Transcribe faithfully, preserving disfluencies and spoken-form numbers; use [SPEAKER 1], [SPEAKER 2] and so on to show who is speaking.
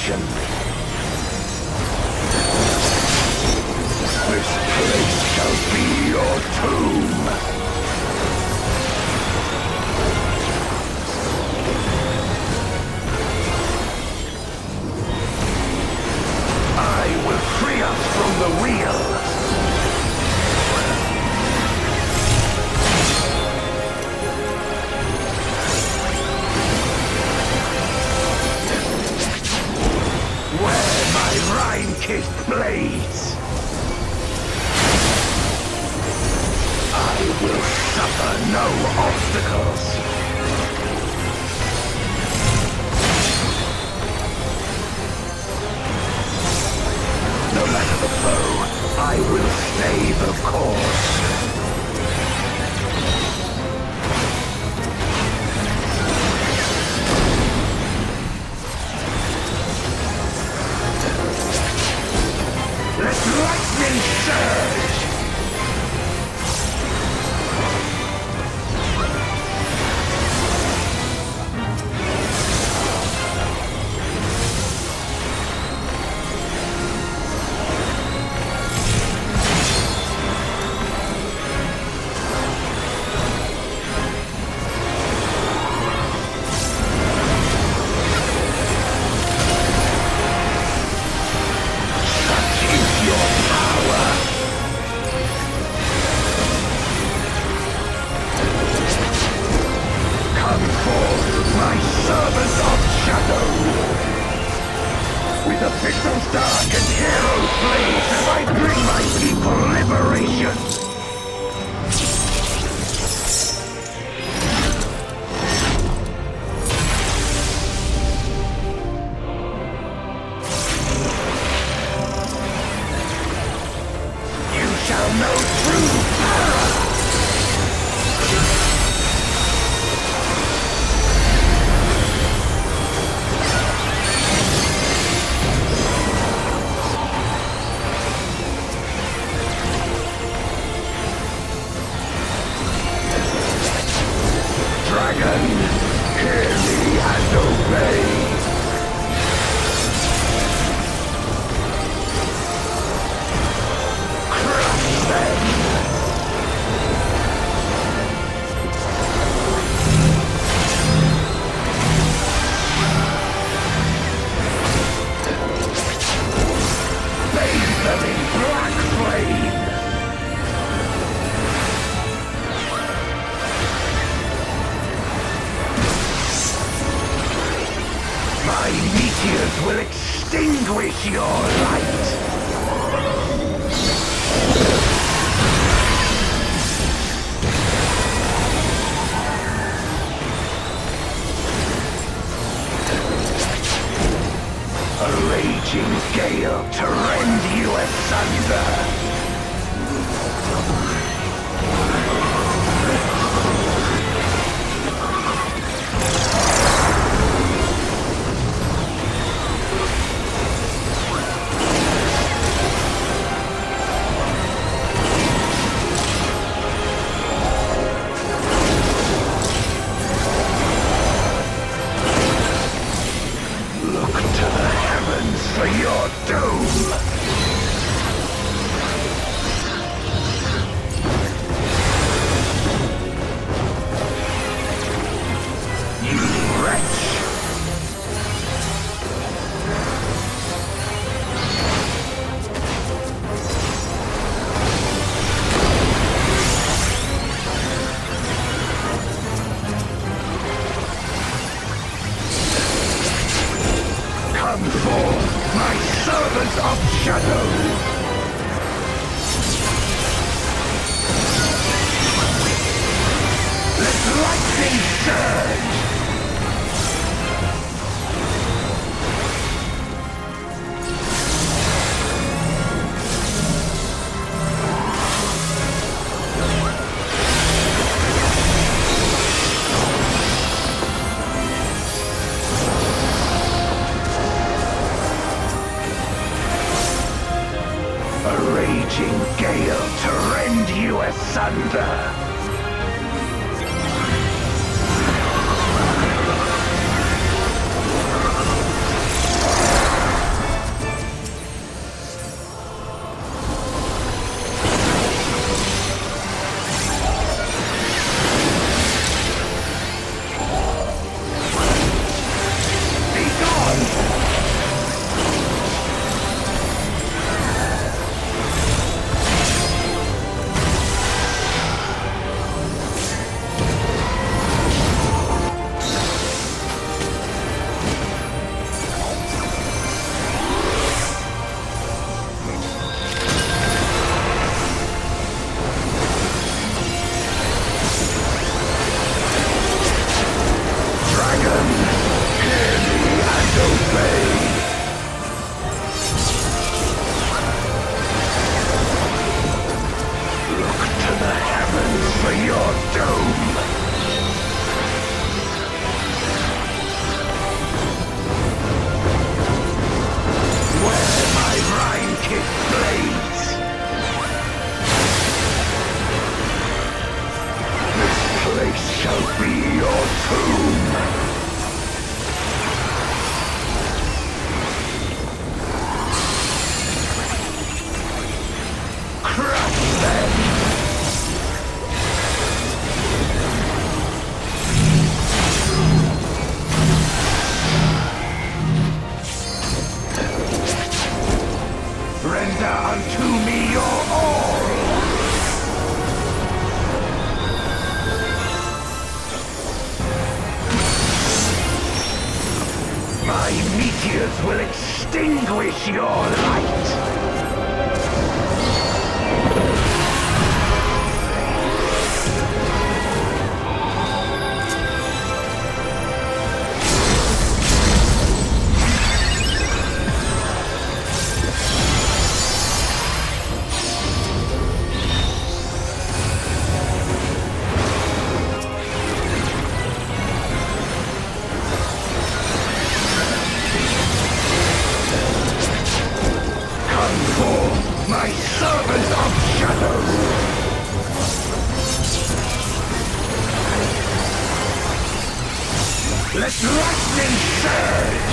[SPEAKER 1] destruction. This place shall be your tomb. I will free us from the wheel. Where my Rhine-kissed blades, I will suffer no obstacles. No matter the foe, I will stay the course. Let lightning surge! Pixels dark and heroes blaze as I bring my people liberation! You shall know true power! Dragon, hear me and obey! Crush them! Bathe them in black flame! My meteors will extinguish your light! A raging gale to rend you asunder! For your doom! You wretch! Come forth, my servants of shadow! Let lightning surge! A raging gale to rend you asunder! unto me your all! My meteors will extinguish your light! My servant of shadows! Let lightning surge!